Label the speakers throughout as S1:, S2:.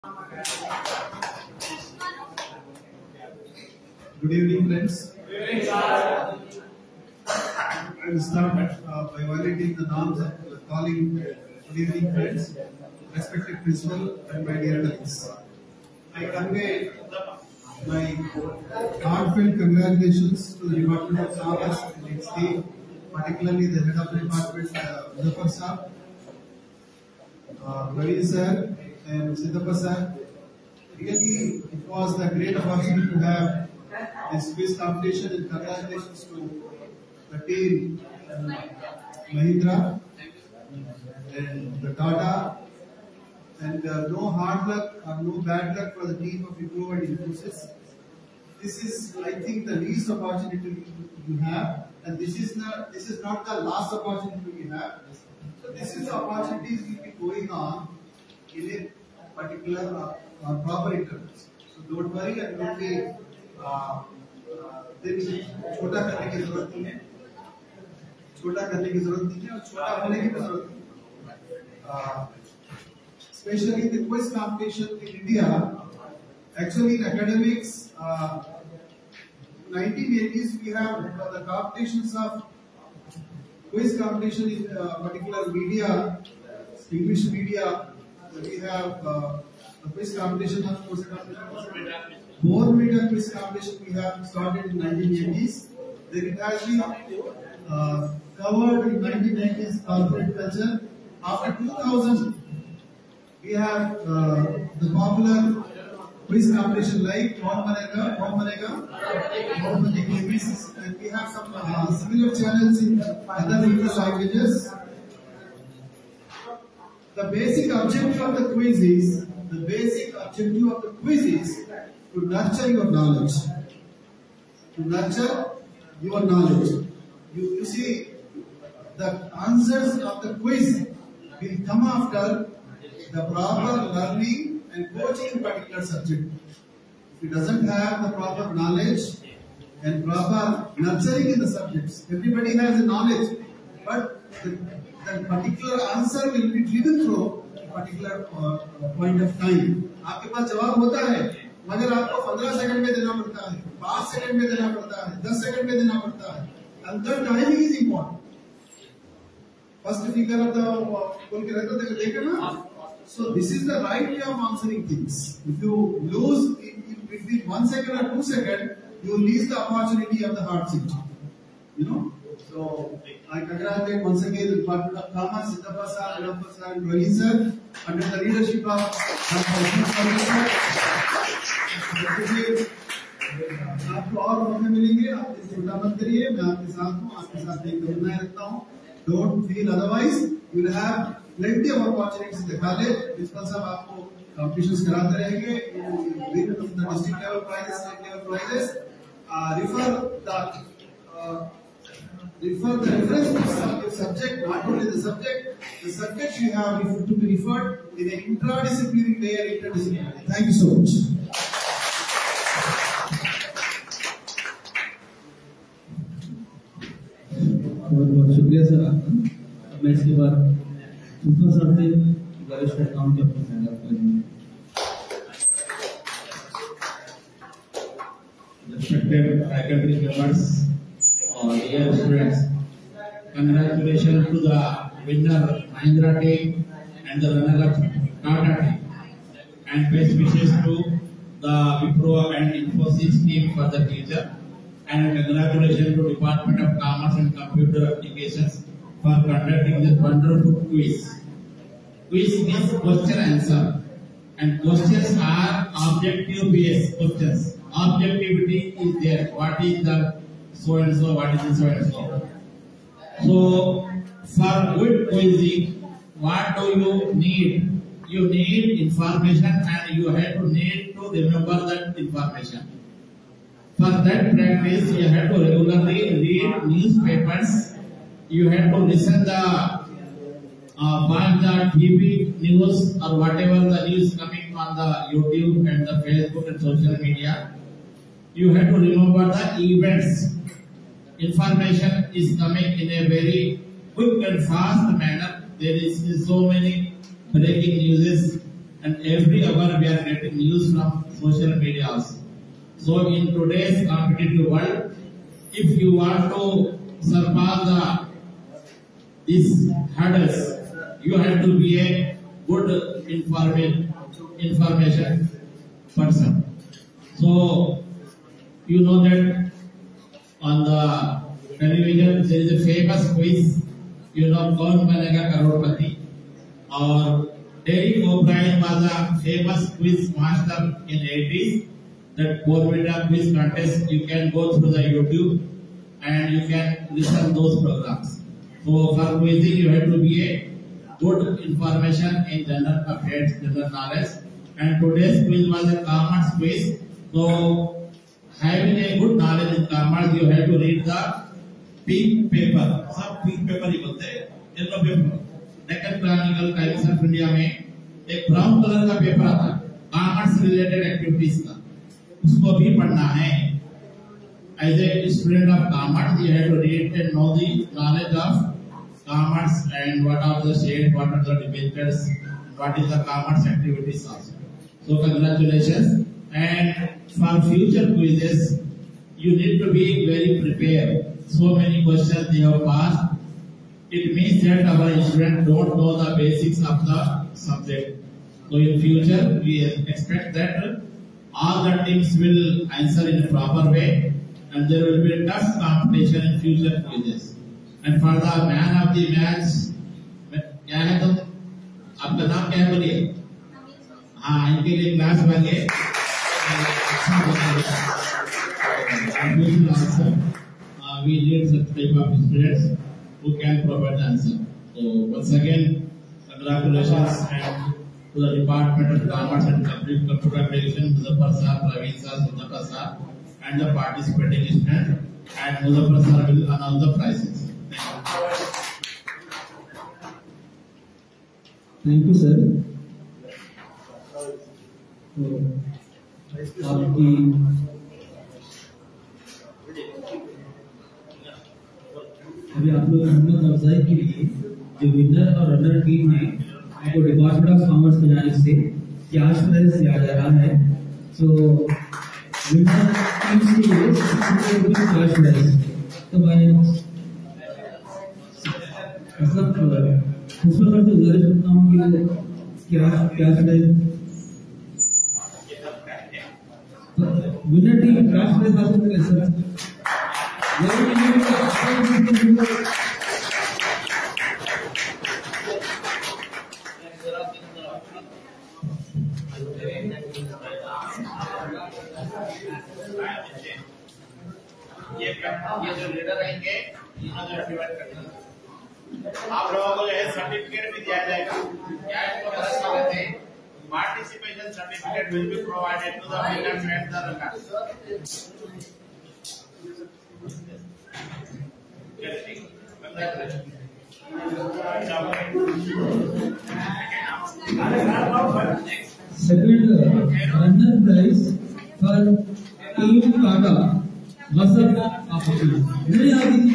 S1: Good evening, friends. I will start by violating the norms of calling good evening, friends, respected principal, and my dear colleagues. I convey my heartfelt congratulations to the Department of Commerce and its team, particularly the head of the department, Muzaffar sir, Ravi sir, and Siddhappa sir. Really, it was a great opportunity to have this quiz competition, and congratulations to the team, Mahindra and the Tata, and no hard luck or no bad luck for the team of Wipro and Infosys. This is, I think, the least opportunity you have, and this is not the last opportunity we have. So this is the opportunities will be going on in a particular proper intervals. So don't worry and don't be छोटा करने की जरूरत नहीं है, छोटा करने की जरूरत नहीं है और छोटा होने की भी जरूरत नहीं है. Especially the quiz competition in India, actually in academics, 1980s we have the competitions of quiz competition in particular media, English media. We have the quiz competition of Born Media quiz competition we have started in 1980s. Then it has been covered in 1990s corporate culture. After 2000, we have the popular quiz competition like Kaun Banega, and we have some similar channels in other English languages. The basic objective of the quiz is to nurture your knowledge. To nurture your knowledge. You see, the answers of the quiz will come after the proper learning and coaching in particular subject. If it doesn't have the proper knowledge and proper nurturing in the subjects, everybody has the knowledge, but the particular answer will be driven through a particular point of time. आपके पास जवाब होता है, मगर आपको 15 second में देना पड़ता है, 5 सेकंड में देना पड़ता है, 10 सेकंड में देना पड़ता है. And the timing is important. First figure of the बोल के रहता है देखे ना. So this is the right way of answering things. If you lose in between 1 second or 2 seconds, you lose the opportunity of the hard seat. You know. So I congratulate once again the Department of Commerce, Siddhappa sir, Muzaffar sir, and Ravi sir, under the leadership of आपको और मौके मिलेंगे. आप चिंता मत करिए, मैं आपके साथ हूँ, आपके साथ एक बनाए रखता हूँ. Don't feel otherwise. You will have plenty of opportunities in the college. Principal साहब आपको competitions कराते रहेंगे. You win the district level prizes, state level prizes. Refer the reference to the subject, not only the subject you have to be referred in an interdisciplinary way or interdisciplinary. Thank you so much.
S2: बहुत शुक्रिया sir आपका. मैं इसके बाद Mustafa sir से वरिष्ठ account के अपने सेंड अप करेंगे. Respected faculty members or dear students, congratulations to the winner Mahindra team and the runner-up Tata team, and best wishes to the Wipro and Infosys team for the future. And congratulations to Department of Commerce and Computer Applications for conducting this wonderful quiz. Quiz means question answer, and questions are objective based questions. Objectivity is there. What is the so and so? What is the so and so? So for good quizzing, what do you need? You need information, and you have to need to remember that information. For that practice, you have to regularly read newspapers. You have to listen watch the TV news or whatever the news coming on the YouTube and the Facebook and social media. You have to remember the events. Information is coming in a very quick and fast manner. There is so many breaking news and every hour we are getting news from social media also. So in today's competitive world, if you want to surpass these hurdles, you have to be a good information person. So you know that on the television there is a famous quiz, you know, Kaun Banega Crorepati, or Derek O'Brien was a famous quiz master in 80s. That 4-meter quiz contest, you can go through the YouTube and you can listen those programs. So for quizzing, you have to be a good information in general affairs, general knowledge. And today's quiz was a commerce quiz. So having a good knowledge in commerce, you have to read the pink paper. सब pink paper ही बोलते हैं, yellow paper. Deccan Chronicle Times of India में एक brown color का paper आता है, commerce related activities का. उसको भी पढ़ना है. As a student of commerce, you have to read and know the knowledge of commerce and what are the shades, what are the debentures, what is the commerce activities also. So congratulations. And for future quizzes, you need to be very prepared. So many questions they have passed. It means that our students don't know the basics of the subject. So in future, we expect that all the teams will answer in a proper way, and there will be a tough competition in future quizzes. And for the man of the match, क्या है तुम? आपका नाम क्या है बोलिए? हाँ, इनके लिए क्लास वाले we need such type of students who can provide the answer. So once again, congratulations and to the Department of Commerce and Computer Application, Muzaffar Sir, Praveen Sir, Sudhakar Sir, and the participating students. And Muzaffar Sir will announce the prizes.
S3: Thank you, sir. आपकी अभी आप लोग हिम्मत अफजाई के लिए जो winner और रनर टीम है उनको डिपार्टमेंट ऑफ कॉमर्स की जानिब से कैश प्राइज दिया जा रहा है. सो विनर टीम्स के लिए 600 रुपये कैश प्राइज. तो मैं मतलब उसमें मैं तो गुजारिश करता हूँ कि cash prize winner team cash prize हासिल करे सर.
S2: ये जो लीडर रहेंगे, इन्होंने डिवाइड करना. आप लोगों को जो है सर्टिफिकेट भी दिया जाएगा. क्या इसको बता सकते हैं? Participation certificate will be provided to the winners and the runners.
S3: Second runner prize for team Tata Masar Opportunity. नहीं आती.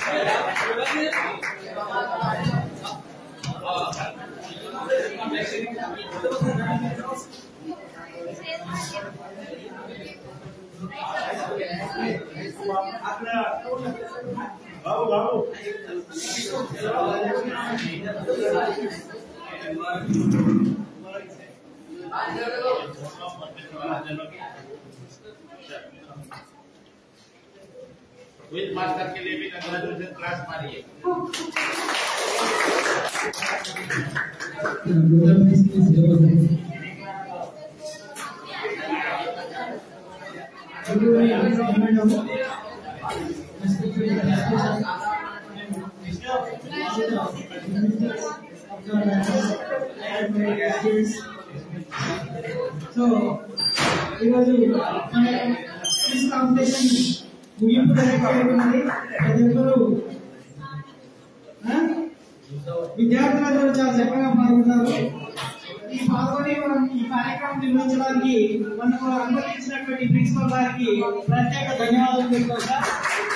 S2: विद मास्टर के लिए भी कंग्रेचुलेशन क्लास मारिए.
S4: So, ఈరోజు క్విజ్ కాంపిటీషన్ ముగింపు జరుగుతుంది. ప్రజలు విద్యార్థులందరూ చాలా చక్కగా పాల్గొన్నారు. ఈ పాల్గొని మనం ఈ కార్యక్రమం నిర్వహించడానికి మనకు అనుమతించినటువంటి ప్రిన్సిపల్ గారికి ప్రత్యేక ధన్యవాదాలు తెలుపుతాం సార్.